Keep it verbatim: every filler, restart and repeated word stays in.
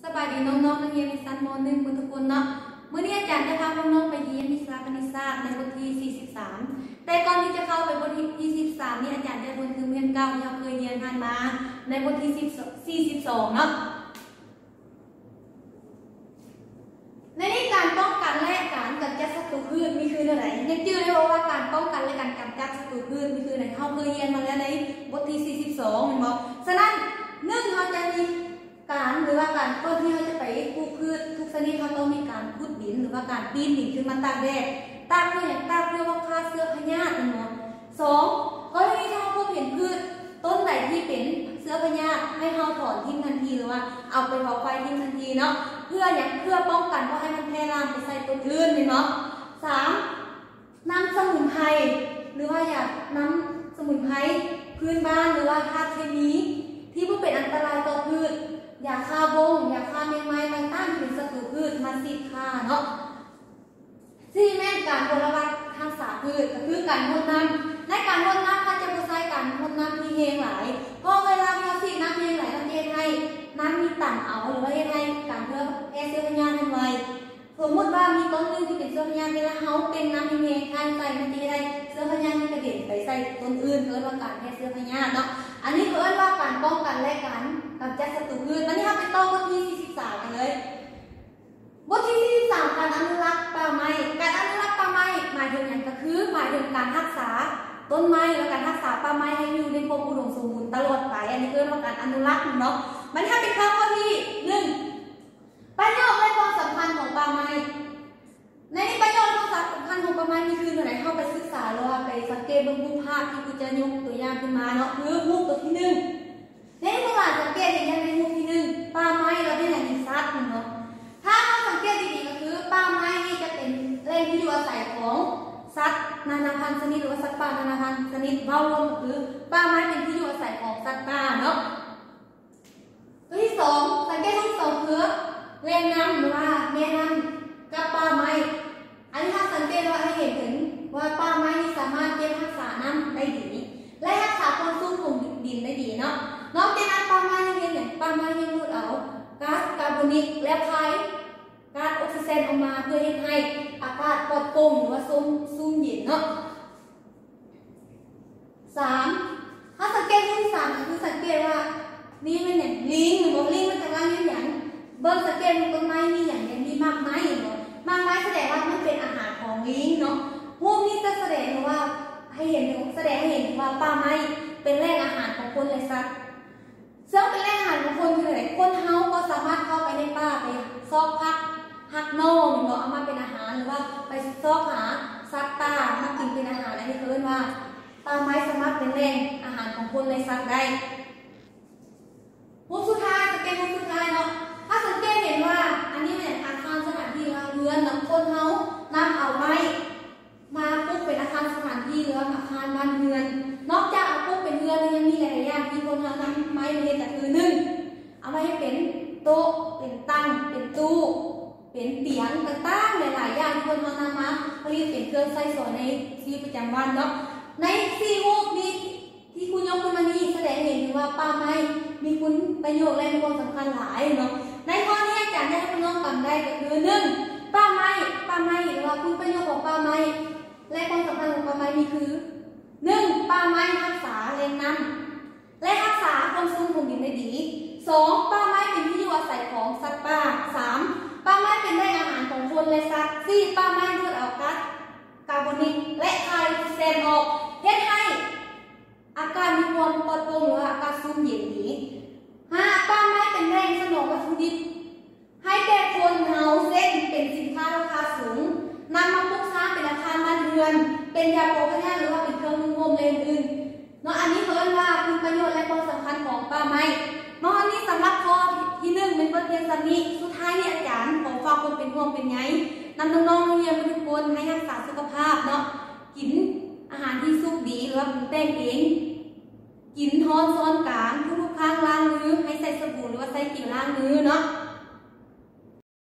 สบายดีน้องๆนักเรียนในชั้นม หนึ่ง ทุกคนเนาะเมื่อนี้อาจารย์จะพาน้องๆไปเรียนวิชาคณิตศาสตร์ในบทที่สี่สิบสามแต่ก่อนที่จะเข้าไปบทที่สี่สิบสามนี่อาจารย์จะทวนคือเรียนเก่าที่เราเคยเรียนผ่านมาในบทที่สี่สิบสองเนาะในนี้การป้องกันและการกำจัดศัตรูพืชมีคืออะไรยังจื่อได้ว่าการป้องกันและการกำจัดศัตรูพืชมีคืออะไรเราเคยเรียนมาแล้วในบทที่สี่สิบสองเห็นไหมฉะนั้นหนึ่งเราจะมีการหรือว่าการก่อนที่เราจะไปปลูกพืชทุกชนิดเขาต้องมีการขุดดินหรือว่าการปีนดินขึ้นมาตากแดดตากเพื่ออย่างตากเพื่อว่าฆ่าเชื้อพยาธิเนาะสองกรณีที่เราพบเห็นพืชต้นไหนที่เป็นเชื้อพยาธิให้เราถอนทิ้งทันทีหรือว่าเอาไปเผาไฟทิ้งทันทีเนาะเพื่ออย่างเพื่อป้องกันว่าให้มันแพร่ลามไปใส่ต้นอื่นเนาะสามน้ำสมุนไพรหรือว่าอยากน้ำสมุนไพรพื้นบ้านหรือว่าธาตุเคมีที่ผู้เป็นอันตรายต่อพืชยาฆ่าบงยาฆ่าแมงไม้ต่างๆเป็นศัตรูพืชมาสิฆ่าเนาะที่แม่การบริวารทางสาพืชก็คือการรดน้ำในการรดน้ำเขาจะใช้การรดน้ำที่เฮงไหลเพราะเวลาเราสิน้ำเฮงไหลเราจะให้น้ำมีต่ำเอาหรือว่าให้การเพื่อแก้เชื้อพยาธิไว้สมมติว่ามีต้นนึงที่เป็นเชื้อพยาธิเวลาเขาเป็นน้ำเฮงทานใส่มันจะได้เชื้อพยาธิกระเด็นไปใส่ต้นอื่นเพื่อว่าการแก้เชื้อพยาธิเนาะอันนี้เพื่อว่าการป้องกันและการกำจัดศัตรูพืชตอนนี้เราไปต่อบทที่สี่สิบสามกันเลยบทที่สี่สิบสามการอนุรักษ์ป่าไม้การอนุรักษ์ป่าไม้หมายถึงอย่างก็คือหมายถึงการรักษาต้นไม้และการรักษาป่าไม้ให้อยู่ในความอุดมสมบูรณ์ตลอดไปอันนี้คือว่าการอนุรักษ์เนาะมันถ้าเป็นข้อที่หนึ่งประโยชน์และความสำคัญของป่าไม้ในนี้ประโยชน์และความสำคัญของป่าไม้นี่คือตัวไหนเข้าไปศึกษาหรือว่าไปสังเกตบนรูปภาพที่คุณจะยกตัวอย่างขึ้นมาเนาะคือรูปตัวที่หนึ่งในนี้ตัวหลานสังเกตอย่างนี้ในรูปที่หนึ่งป่าไม้เราได้ไหนมีซัดเนาะถ้าเราสังเกตดีๆก็คือป่าไม้นี่จะเป็นแหล่งที่อยู่อาศัยของสัตว์นานาพันธุ์ชนิดหรือว่าสัตว์ป่านานาพันธุ์ชนิดเบารวมคือป่าไม้เป็นที่อยู่อาศัยของสัตว์ป่าเนาะตัวที่สองสังเกตที่สองคือแหล่งน้ำหรือว่าแม่น้ำกับป่าไม้อันนี้ถ้าสังเกตว่าให้เห็นถึงว่าป่าไม้นี่สามารถเก็บรักษาน้ำได้ดีและรักษาความชุ่มของดินได้ดีเนาะนอกจากนั้นป่าไม้ยังเป็นอย่างป่าไม้ยังดูดเอาก๊าซคาร์บอนิกและคายก๊าซออกซิเจนออกมาเพื่อให้อากาศปลอดโปร่งหรือว่าซุ่มซุ่มเย็นเนาะสามถ้าสังเกตที่สามคือสังเกตว่านี่มันอย่างลิงหรือว่าลิงมันจะว่าอย่างอย่างเบิ้งสังเกตต้นไม้มีอย่างอย่างมีมากไม้เนาะมากไม้แสดงว่ามันเป็นอาหารของลิงเนาะพวกนี้จะแสดงว่าให้เห็นแสดงให้เห็นว่าป่าไม้เป็นแหล่งอาหารของคนและสัตว์ซึ่งเป็นแหล่งอาหารของคนคืออะไรคนเฮาก็สามารถเข้าไปในป่าไปซอกพักหักโน่มเนาะเอามาเป็นอาหารหรือว่าไปซอกหาสัตว์ป่ามากินเป็นอาหารอันนี้คือเรียกว่าป่าไม้สามารถเป็นแหล่งอาหารของคนและสัตว์ได้มุมสุดท้ายสังเกตมุมสุดท้ายเนาะถ้าสังเกตเห็นว่าอันนี้เป็นอาคารสถานที่เรือนนำคนเฮานำเอาไม้มาปุ๊บเป็นอาคารสถานที่หรืออาคารบ้านเรือนนอกจากเอาปุ๊บเป็นเรือนยังมีหลายอย่างที่คนเฮานำไม้มาเรียนแต่คือหนึ่งเอาไว้ให้เป็นโต๊ะเป็นตั้งเป็นตู้เป็นเตียงต่างๆหลายๆอย่างที่คนเฮานำมาผลิตเป็นเครื่องใช้สอยในชีวิตประจำวันเนาะในสี่รูปนี้ที่คุณยกขึ้นมานี้แสดงเห็นว่าป่าไม้มีคุณประโยชน์และมีความสำคัญหลายเนาะในข้อนี้อาจารย์ได้ให้น้องจำได้ก็คือหนึ่งป่าไม้ป่าไม้หรือว่าคุณประโยชน์ของป่าไม้และความสำคัญของป่าไม้นี่คือหนึ่งป่าไม้รักษาแหล่งน้ำและรักษาความชุ่มของดินได้ดีสองป่าไม้เป็นที่อยู่อาศัยของสัตว์ป่าสามป่าไม้เป็นแหล่งอาหารของคนและสัตว์สี่ป่าไม้ดูดเอาก๊าซคาร์บอนิกและคายออกซิเจนออกเฮ็ดให้อากาศมีความปลอดโปร่งหรืออากาศซุ่มเย็นดีห้าป่าไม้เป็นแหล่งสนองวัตถุดิบให้แก่คนเฮาเส้นเป็นสินค้าราคาสูงนำมาปลูกสร้างเป็นอาคารบ้านเรือนเป็นยาโปรพยาธิหรือว่าเป็นเครื่องมือโฮมเลนอื่นเนาะอันนี้เขาเรียกว่าคุณประโยชน์และความสำคัญของป่าไม้เนาะอันนี้สำหรับข้อที่หนึ่งเป็นบทเรียนสันนิสุดท้ายนี่อาจารย์ขอฝากคนเป็นห่วงเป็นใยนำน้องๆนักเรียนทุกคนให้รักษาสุขภาพเนาะกินอาหารที่สุกดีหรือว่าปรุงแต่งเองกินทอนซ้อนกลางทุกๆครั้งล้างมือให้ใส่สบู่หรือว่าใส่กลิ่นล้างมือเนาะ